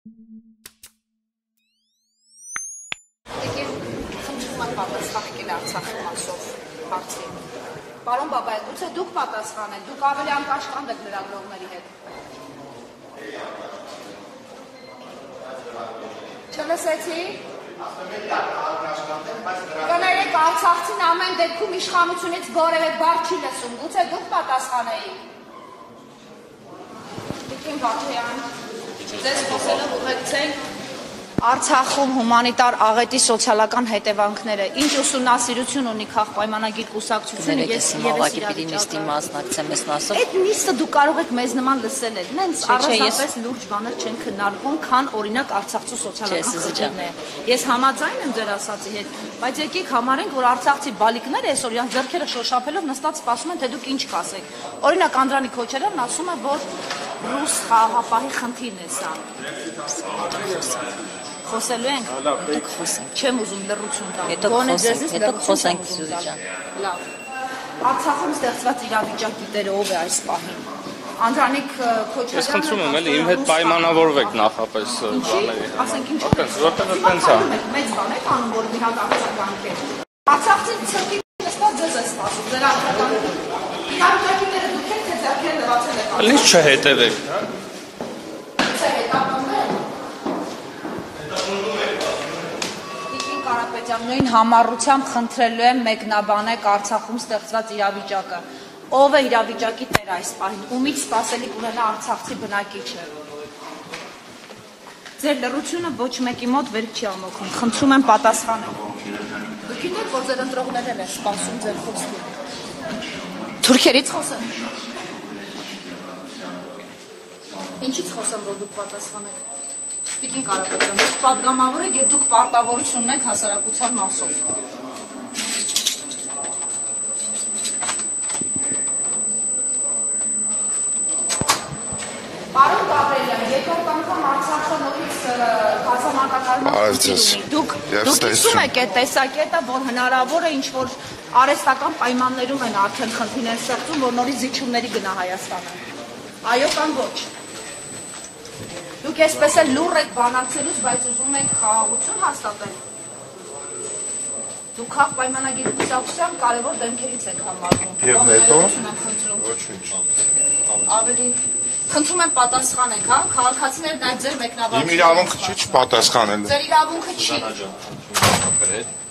Պարոն Բաբայան, գուցե դուք պատասխանեք, դուք ավելի անկաշկանդ եք լրագրողների հետ։ Չլսեցի։ Կներեք, արցախցին ամեն դեպքում իշխանությունից որևէ բառ չի լսում, գուցե դուք պատասխանեիք։ Տիկին Բաթեյան, ձեզ խոսելով ուղեկցենք Արցախում հումանիտար աղետի սոցիալական հետևանքները, ինչ ուսումնասիրություն ունի քաղաքապայմանագիր կուսակցությունը, ես ևս նիստի մասնակցեմ ես ասում։ Այդ նիստը դուք կարող եք մեզ նման լսել եք, նենց առանձնապես լուրջ բաներ չեն քննարկվում, քան օրինակ Արցախցու սոցիալական խնդիրները։ Ես համաձայն եմ ձեր ասածի հետ, բայց եկեք համարենք, որ արցախցի բալիկները այսօր իրենց ձեռքերը շոշափելով նստած սպասում են, թե դուք ինչ կասեք։ Օրինակ Անդրանիկ Քոչարյանն ասում է, որ ռուս խաղաղապահի խնդիրն է սա։ Խոսելու ենք։ Դուք խոսենք։ Չեմ ուզում լռություն տալ։ Հետո խոսենք Սյուզի ջան։ Լավ։ Արցախում ստեղծված իրավիճակի տերը ով է այս պահին։ Անդրանիկ Քոչարյանը։ Ես խնդրում եմ, էլի իմ հետ պայմանավորվեք նախապես բաների։ Ասենք ինչ։ Որտեղ տենց է։ Մեծ բան եք անում, որ մի հատ արձագանքեք։ Արցախցի ցրտի նստած ձեզ է սպասում, ձեր արձագանքը։ Իրավիճակի տերը դուք եք, թե ձեռքերը լվացել եք։ Ինչ չհետևեք։ Նույն համառությամբ խնդրելու եմ մեկնաբանեք Արցախում ստեղծված իրավիճակը։ Ով է իրավիճակի տեր այս պահին, ումից սպասելիք ունենա արցախցի բնակիչը։ Ձեր լռությունը ոչ մեկի մոտ վեր չի ամոքում, խնդրում եմ պատասխանեք։ Դուք գիտեք, որ ձեր ընտրողներն են սպասում ձեր խոսքին։ Թուրքերից խոսեմ։ Ինչից խոսեմ, որ դուք պատասխանեք։ Տիկին Կարապետյան, դուք պատգամավոր եք և դուք պարտավորություն ունեք հասարակության մասով։ Պարոն Գաբրելյան, երկրորդ անգամ Արցախը նորից կազմակերպման ունի։ Դուք հիշում եք այդ տեսակետը, որ հնարավոր է ինչ-որ արհեստական պայմաններում են արդեն խնդիրներ ստեղծում, որ նորից զիջումների գնա Հայաստանը։ Այո կամ ոչ։ Դուք այսպես էլ լուռ եք բանակցելուց, բայց ուզում եք խաղաղություն հաստատել։ Դուք քաղաքապայմանագիր կուսակցության կարևոր դեմքերից եք համարվում։ Եվ հետո ոչինչ։ Ավելի խնդրում եմ պատասխանեք, հա, քաղաքացիներն այդ ձեր մեկնաբանությունից։ Իմ իրավունքը չի չպատասխանել։ Ձեր իրավունքը չի։